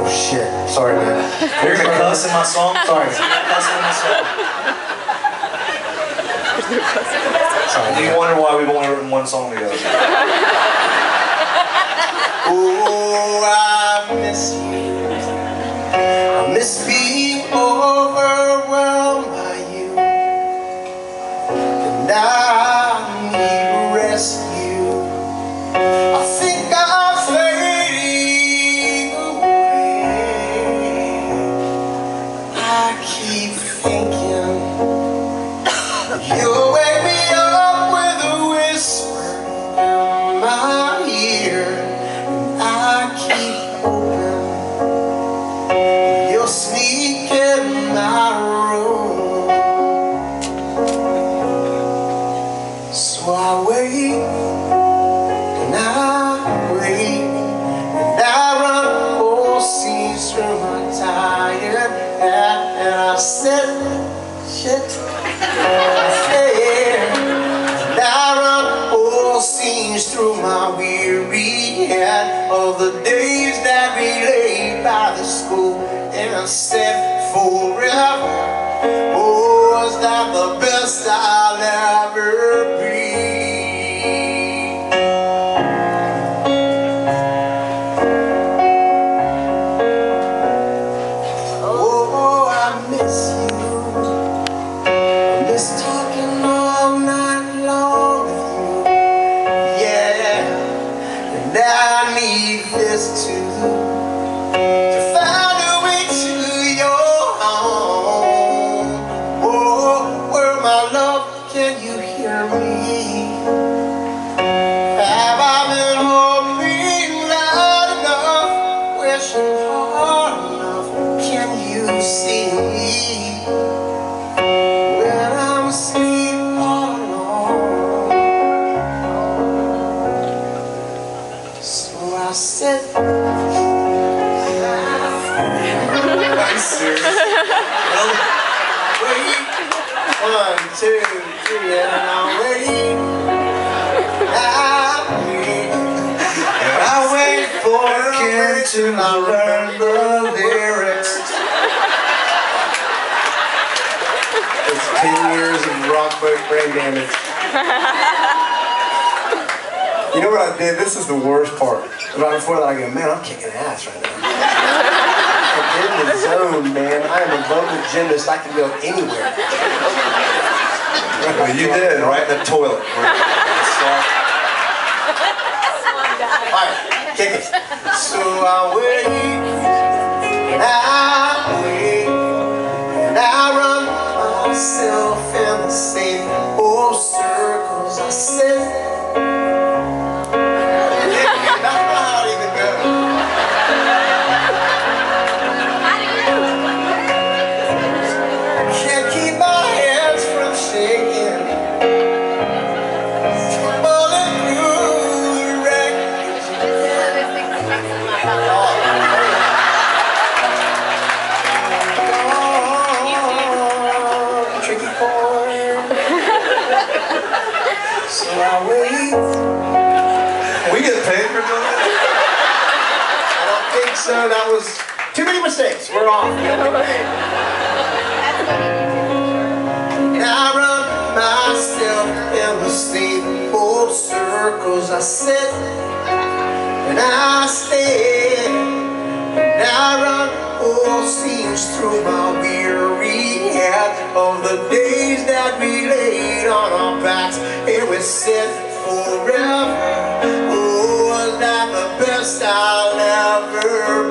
shit. Sorry, man. You're gonna cuss in my song? Sorry. Cuss in my song. Sorry. Do you wonder why we've only written one song together? Oh, I miss you. I miss being overwhelmed by you. And I need rescue. I think I'm fading away. I keep thinking you'll wake me up with a whisper in my ear. And I keep hoping you'll sneak in my room. So I wait, and I wait, and I run whole scenes through my tired head, and I said, shit, and I run whole scenes through my weary head of the days that we lay by the school, and I said, forever, oh, was that the best I'll ever be? Oh, I miss you. I miss talking all night long with you. Yeah, and I need this too, to find a way to your home. Oh, where my love, can you hear me? Have I been hoping loud enough, wishing hard enough? Can you see me when I'm asleep all alone? So I said, I'm serious. Well, wait. 1, 2, 3, and I'll wait. I'll wait. And I'll wait for Kim till I learn the lyrics. It's 10 years of rock brain damage. You know what I did? This is the worst part. Right before that, I go, man, I'm kicking ass right now. I'm in the zone, man. I am a vocal gymnast. I can go anywhere. Well, you did, right in the toilet. Alright, kick it. So I wait, and I wait, and I run myself in the same old circles. I said, so I wait. We get paid for doing that? I don't think so. That was too many mistakes. We're off. And I run myself in the same old circles. I sit and I stay, and I run all scenes through my weary head of the days that we laid on our backs and we said forever. Oh, was that the best I'll ever